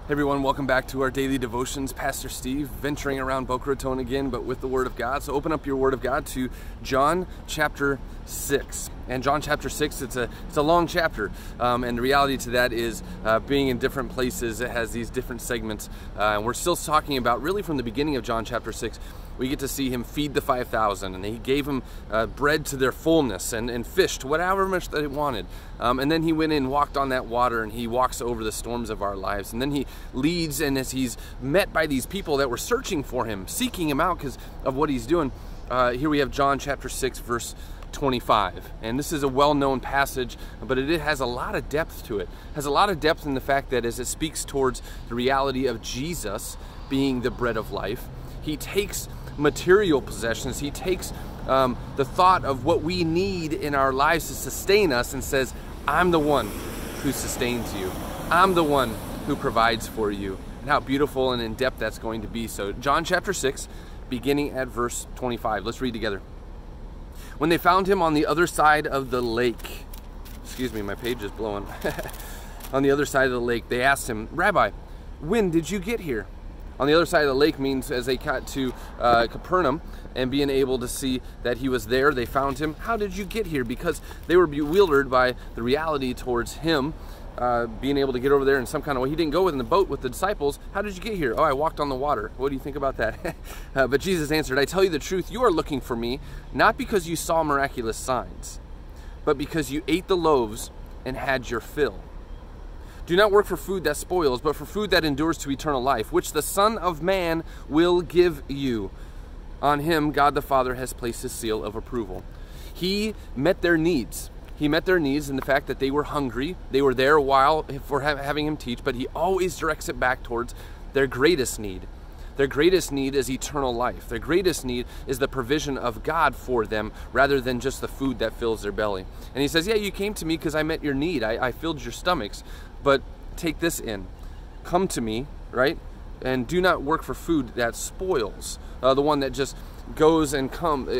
Hey everyone, welcome back to our daily devotions. Pastor Steve venturing around Boca Raton again, but with the Word of God. So open up your Word of God to John chapter 6. And John chapter 6, it's a long chapter, and the reality to that is being in different places, it has these different segments. And we're still talking about, really from the beginning of John chapter 6, we get to see him feed the 5,000, and he gave them bread to their fullness and fish to whatever much they wanted. And then he went in and walked on that water, and he walks over the storms of our lives. And then he leads, and as he's met by these people that were searching for him, seeking him out because of what he's doing, here we have John chapter 6, verse 25. And this is a well-known passage, but it has a lot of depth to it. It has a lot of depth in the fact that as it speaks towards the reality of Jesus being the bread of life, he takes material possessions, he takes the thought of what we need in our lives to sustain us and says, I'm the one who sustains you. I'm the one who provides for you. And how beautiful and in depth that's going to be. So John chapter 6, beginning at verse 25. Let's read together. When they found him on the other side of the lake, excuse me, my page is blowing. On the other side of the lake, they asked him, Rabbi, when did you get here? On the other side of the lake means as they got to Capernaum and being able to see that he was there, they found him. How did you get here? Because they were bewildered by the reality towards him being able to get over there in some kind of way. He didn't go in the boat with the disciples. How did you get here? Oh, I walked on the water. What do you think about that? But Jesus answered, I tell you the truth, you are looking for me, not because you saw miraculous signs, but because you ate the loaves and had your fill. Do not work for food that spoils, but for food that endures to eternal life, which the Son of Man will give you. On him, God the Father has placed his seal of approval. He met their needs. He met their needs in the fact that they were hungry. They were there a while for having him teach, but he always directs it back towards their greatest need. Their greatest need is eternal life. Their greatest need is the provision of God for them rather than just the food that fills their belly. And he says, yeah, you came to me because I met your need. I filled your stomachs. But take this in. Come to me, right? And do not work for food that spoils, the one that just goes and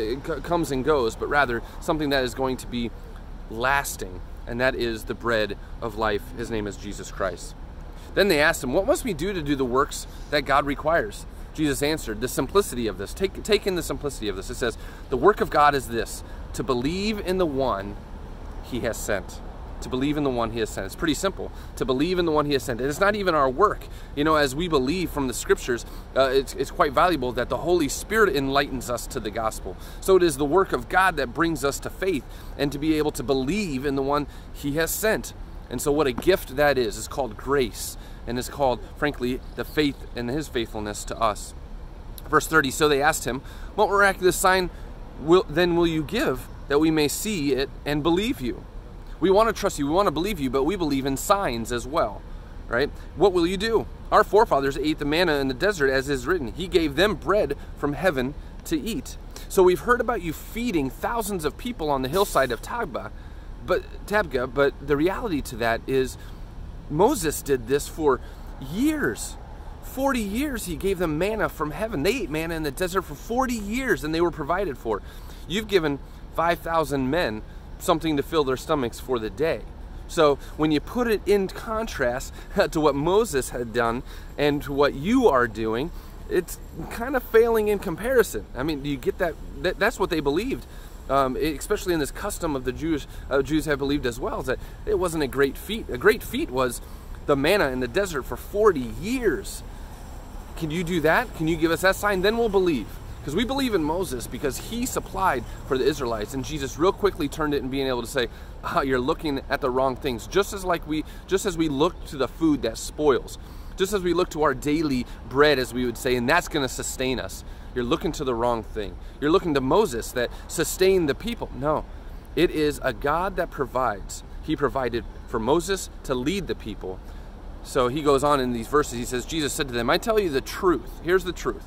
comes and goes, but rather something that is going to be lasting, and that is the bread of life. His name is Jesus Christ. Then they asked him, what must we do to do the works that God requires? Jesus answered, the simplicity of this. Take in the simplicity of this. It says, the work of God is this, to believe in the one he has sent. To believe in the one he has sent. It's pretty simple. To believe in the one he has sent. And it's not even our work. You know, as we believe from the scriptures, it's quite valuable that the Holy Spirit enlightens us to the gospel. So it is the work of God that brings us to faith and to be able to believe in the one he has sent. And so what a gift that is. It's called grace. And it's called, frankly, the faith and his faithfulness to us. Verse 30, so they asked him, what miraculous sign will you give that we may see it and believe you? We want to trust you, we want to believe you, but we believe in signs as well, right? What will you do? Our forefathers ate the manna in the desert as is written. He gave them bread from heaven to eat. So we've heard about you feeding thousands of people on the hillside of Tabgha, but the reality to that is Moses did this for years. 40 years he gave them manna from heaven. They ate manna in the desert for 40 years and they were provided for. You've given 5,000 men something to fill their stomachs for the day. So when you put it in contrast to what Moses had done and to what you are doing, it's kind of failing in comparison. I mean, do you get that? That's what they believed, especially in this custom of the Jews have believed as well, is that it wasn't a great feat. A great feat was the manna in the desert for 40 years. Can you do that? Can you give us that sign? Then we'll believe. Because we believe in Moses because he supplied for the Israelites, and Jesus real quickly turned it and being able to say, you're looking at the wrong things. Just as we look to the food that spoils, just as we look to our daily bread, as we would say, and that's going to sustain us. You're looking to the wrong thing. You're looking to Moses that sustained the people. No, it is a God that provides. He provided for Moses to lead the people. So he goes on in these verses. He says, Jesus said to them, I tell you the truth. Here's the truth.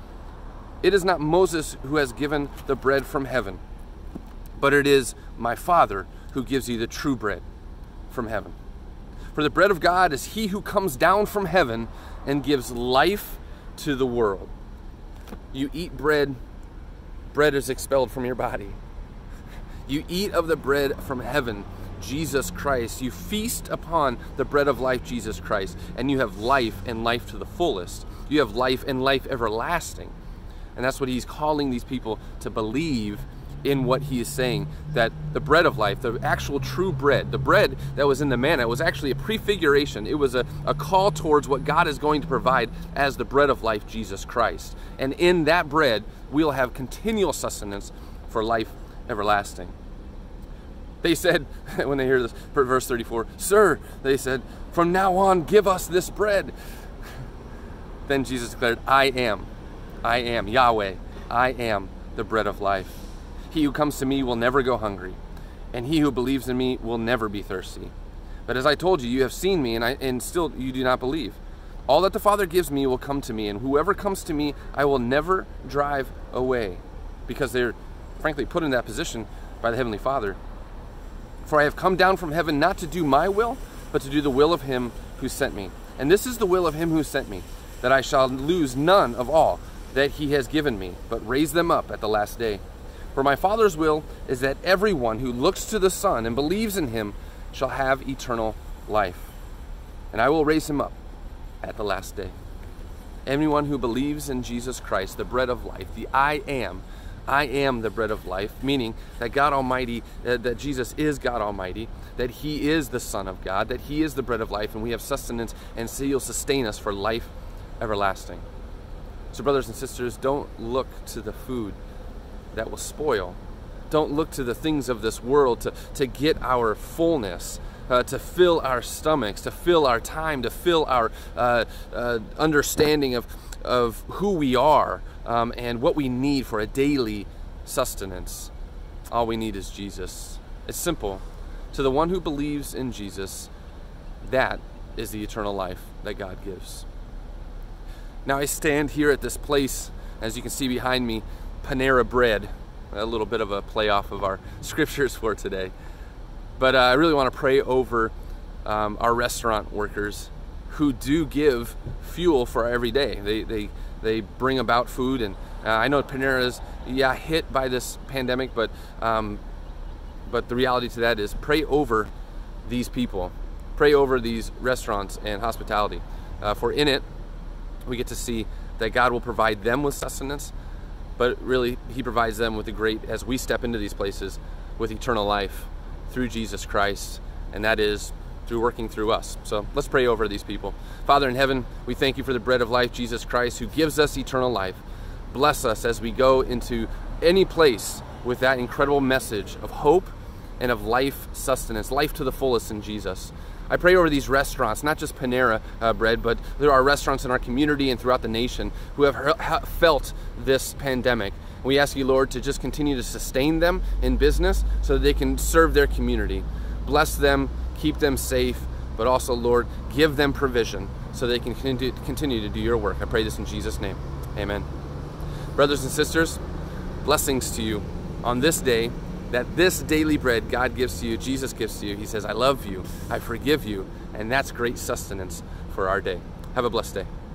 It is not Moses who has given the bread from heaven, but it is my Father who gives you the true bread from heaven. For the bread of God is he who comes down from heaven and gives life to the world. You eat bread, bread is expelled from your body. You eat of the bread from heaven, Jesus Christ, you feast upon the bread of life, Jesus Christ, and you have life and life to the fullest. You have life and life everlasting. And that's what he's calling these people to believe in what he is saying, that the bread of life, the actual true bread, the bread that was in the manna, was actually a prefiguration. It was a call towards what God is going to provide as the bread of life, Jesus Christ. And in that bread, we'll have continual sustenance for life everlasting. They said, when they hear this, verse 34, "Sir," they said, "from now on, give us this bread." Then Jesus declared, I am, Yahweh, I am the bread of life. He who comes to me will never go hungry, and he who believes in me will never be thirsty. But as I told you, you have seen me, and still you do not believe. All that the Father gives me will come to me, and whoever comes to me, I will never drive away. Because they're, frankly, put in that position by the Heavenly Father. For I have come down from heaven not to do my will, but to do the will of him who sent me. And this is the will of him who sent me, that I shall lose none of all that he has given me, but raise them up at the last day. For my Father's will is that everyone who looks to the Son and believes in him shall have eternal life. And I will raise him up at the last day. Anyone who believes in Jesus Christ, the bread of life, the I am the bread of life, meaning that God Almighty, that Jesus is God Almighty, that he is the Son of God, that he is the bread of life, and we have sustenance, and so he'll sustain us for life everlasting. So brothers and sisters, don't look to the food that will spoil. Don't look to the things of this world to get our fullness, to fill our stomachs, to fill our time, to fill our understanding of who we are and what we need for a daily sustenance. All we need is Jesus. It's simple. To the one who believes in Jesus, that is the eternal life that God gives. Now I stand here at this place, as you can see behind me, Panera Bread, a little bit of a play off of our scriptures for today. But I really want to pray over our restaurant workers who do give fuel for our every day. They bring about food, and I know Panera's hit by this pandemic, but the reality to that is pray over these people, pray over these restaurants and hospitality. For in it, we get to see that God will provide them with sustenance, but really he provides them with the great, as we step into these places, with eternal life through Jesus Christ, and that is through working through us. So let's pray over these people. Father in heaven, we thank you for the bread of life, Jesus Christ, who gives us eternal life. Bless us as we go into any place with that incredible message of hope and of life sustenance, life to the fullest in Jesus. I pray over these restaurants, not just Panera Bread, but there are restaurants in our community and throughout the nation who have felt this pandemic. We ask you, Lord, to just continue to sustain them in business so that they can serve their community. Bless them, keep them safe, but also, Lord, give them provision so they can continue to do your work. I pray this in Jesus' name. Amen. Brothers and sisters, blessings to you on this day, that this daily bread God gives to you, Jesus gives to you. He says, I love you, I forgive you, and that's great sustenance for our day. Have a blessed day.